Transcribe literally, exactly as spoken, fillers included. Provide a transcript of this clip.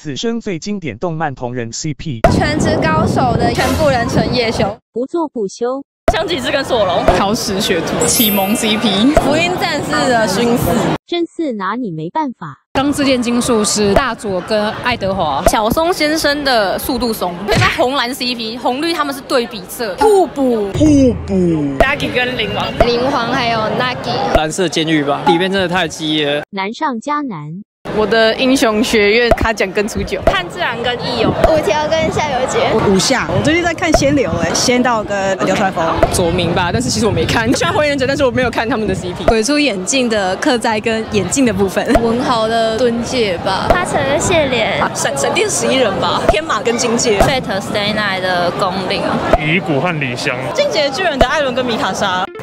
此生最经典动漫同人 C P。 全职高手的全部人纯夜修， 不做不休。 香吉士跟索隆， 桃矢学徒启蒙 C P， 福音战士的熏死， 真四拿你没办法。 钢之炼金术师大佐跟爱德华， 小松先生的速度松，配上红蓝 C P， 红绿他们是对比色， 互补互补。 Nagi 跟灵王， 灵皇还有 Nagi， 蓝色监狱吧，里面真的太激烈了， 难上加难。 我的英雄学院卡奖跟初九，炭治郎跟义勇， 五条跟夏油杰， 武夏。我最近在看仙流哎，仙道跟流川枫， 佐明吧，但是其实我没看。虽然火影忍者，但是我没有看他们的 C P。 鬼出眼镜的刻在跟眼镜的部分， 文豪的敦介吧，他成了谢怜， 闪闪电十一人吧，天马跟金界 ，Fate Stay Night 的宫令， 乙骨和李湘， 进阶巨人的艾伦跟米卡莎。